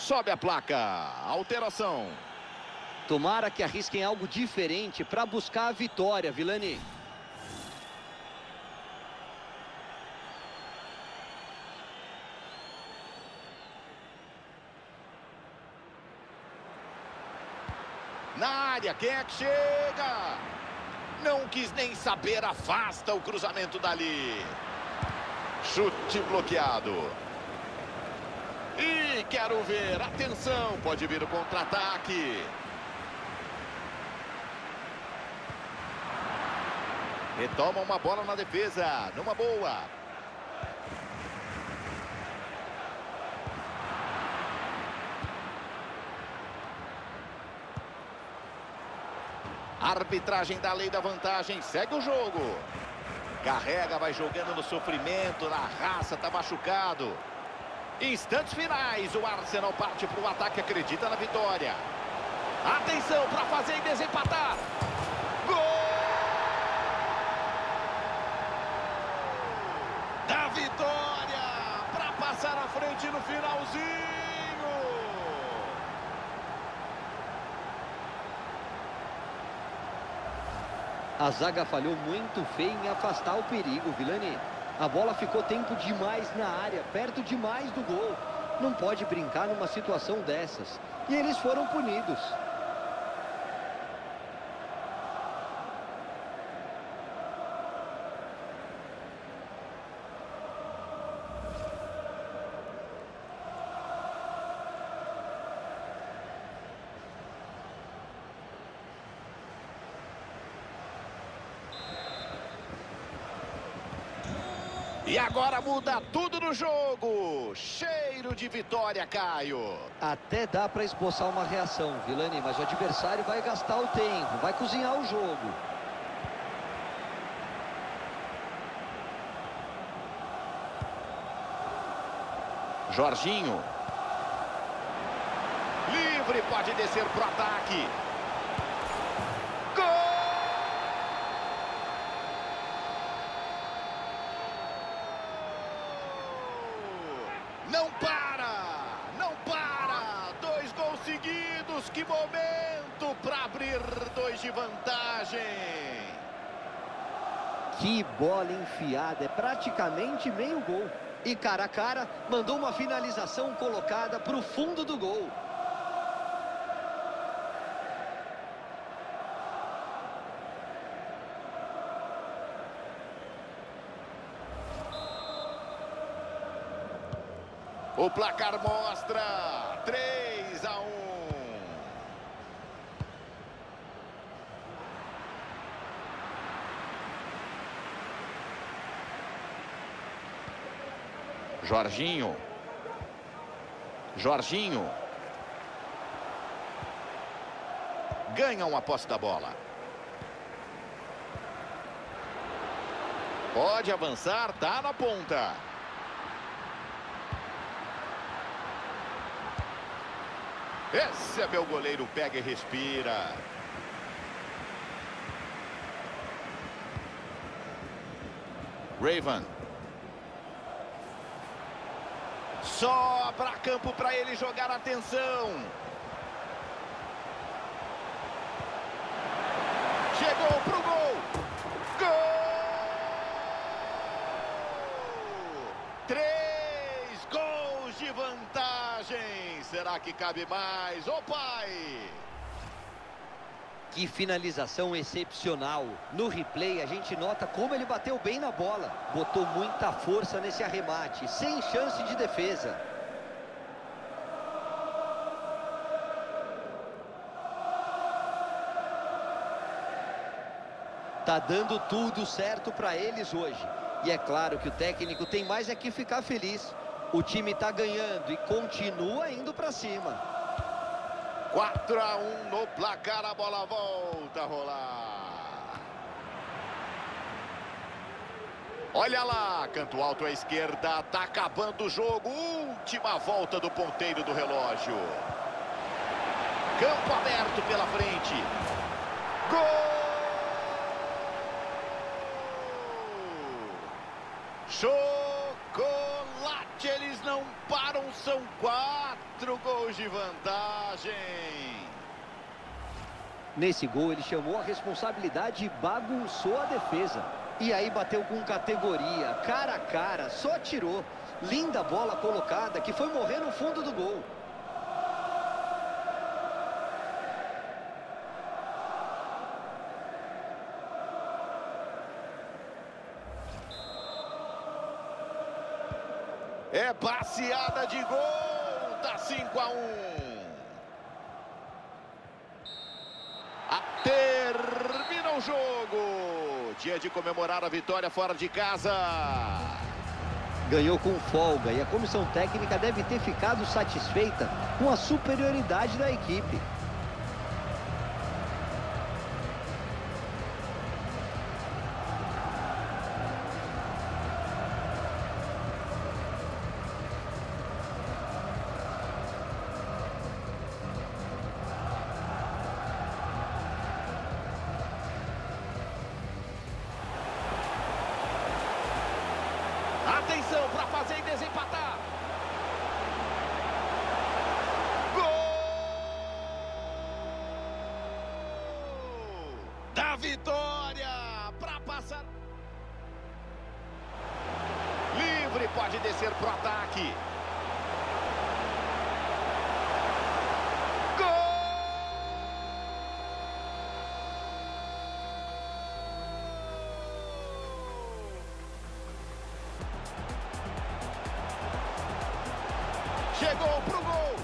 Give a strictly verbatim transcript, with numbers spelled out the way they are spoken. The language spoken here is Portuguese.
Sobe a placa. Alteração. Tomara que arrisquem algo diferente para buscar a vitória, Vilani. Na área, quem é que chega? Não quis nem saber, afasta o cruzamento dali. Chute bloqueado. E quero ver, atenção, pode vir o contra-ataque. Retoma uma bola na defesa, numa boa. Arbitragem da lei da vantagem, segue o jogo. Carrega, vai jogando no sofrimento, na raça, tá machucado. Instantes finais, o Arsenal parte para o ataque, acredita na vitória. Atenção para fazer e desempatar. Gol! Da vitória, para passar à frente no finalzinho. A zaga falhou muito feio em afastar o perigo, Vilani. A bola ficou tempo demais na área, perto demais do gol. Não pode brincar numa situação dessas. E eles foram punidos. E agora muda tudo no jogo. Cheiro de vitória, Caio. Até dá para esboçar uma reação, Vilani, mas o adversário vai gastar o tempo, vai cozinhar o jogo. Jorginho. Livre, pode descer pro ataque. Não para! Não para! Dois gols seguidos, que momento para abrir dois de vantagem. Que bola enfiada, é praticamente meio gol. E cara a cara, mandou uma finalização colocada para o fundo do gol. O placar mostra três a um. Jorginho. Jorginho. Ganham a posse da bola. Pode avançar, tá na ponta. Esse é meu goleiro, pega e respira. Raven. Sobra campo para ele jogar, atenção. Chegou pro gol. Gol! Três gols de vantagem. Será que cabe mais? Ô pai! Que finalização excepcional. No replay a gente nota como ele bateu bem na bola. Botou muita força nesse arremate, sem chance de defesa. Tá dando tudo certo para eles hoje. E é claro que o técnico tem mais é que ficar feliz. O time tá ganhando e continua indo para cima. quatro a um no placar, a bola volta a rolar. Olha lá, canto alto à esquerda, tá acabando o jogo. Última volta do ponteiro do relógio. Campo aberto pela frente. Gol! Chocolate, eles não param, são quatro. Quatro gols de vantagem. Nesse gol ele chamou a responsabilidade e bagunçou a defesa. E aí bateu com categoria, cara a cara, só tirou. Linda bola colocada que foi morrer no fundo do gol. É passeada de gol, tá cinco a um. Termina o jogo. Dia de comemorar a vitória fora de casa. Ganhou com folga e a comissão técnica deve ter ficado satisfeita com a superioridade da equipe. Atenção para fazer e desempatar. Gol da vitória para passar. Livre, pode descer pro ataque. Chegou pro gol.